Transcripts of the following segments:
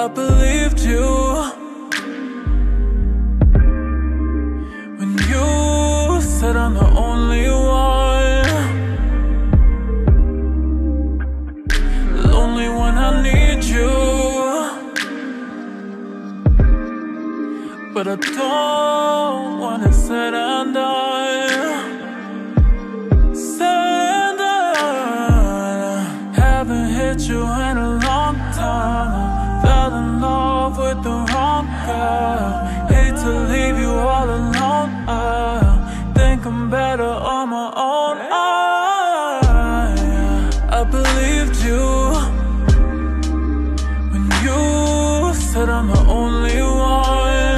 I believed you when you said I'm the only one, lonely when I need you. But I don't wanna sit and die. Said I haven't hit you in a long time. Fell in love with the wrong girl. Hate to leave you all alone. I think I'm better on my own. I believed you when you said I'm the only one,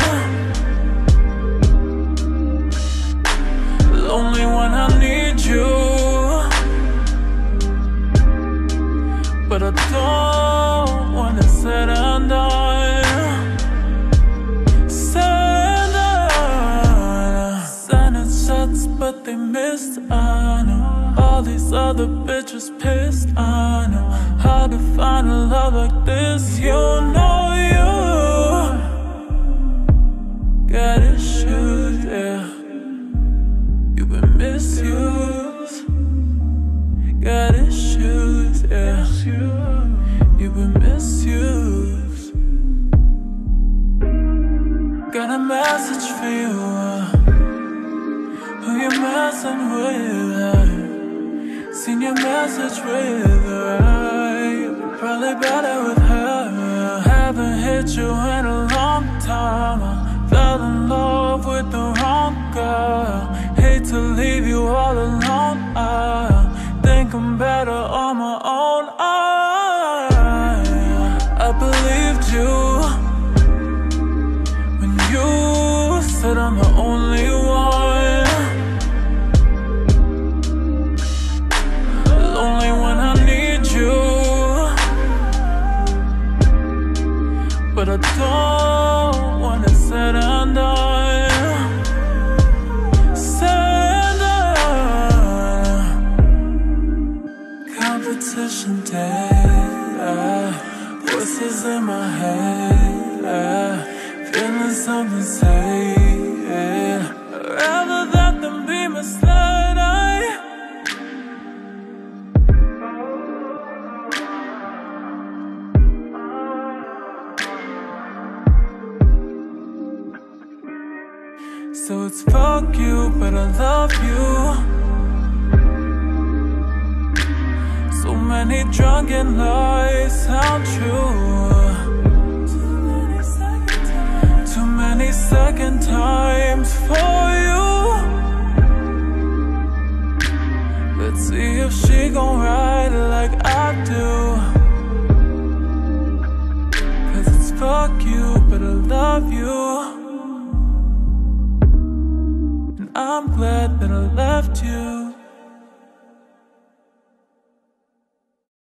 lonely when I need you. But I don't wanna sit and die. Sending shots, but they missed. I know all these other bitches pissed. I know how to find a love like this. You know you got issues, yeah. You've been misused. Got issues, yeah. You've been misused. Got a message for you. Who you messing with? Seen your message with her. You're probably better with her. Haven't hit you in a long time. I fell in love with the wrong girl. Hate to leave you all alone. I think I'm better on my own. I believed you when you said I'm the only one, lonely when I need you. But I don't wanna sit and die. Competition day, voices in my head, feeling something say, rather than be misled. So it's fuck you, but I love you. So many drunken lies sound true. Too many second times for you. Let's see if she gon' ride it like I do. Cause it's fuck you, but I love you. And I'm glad that I left you.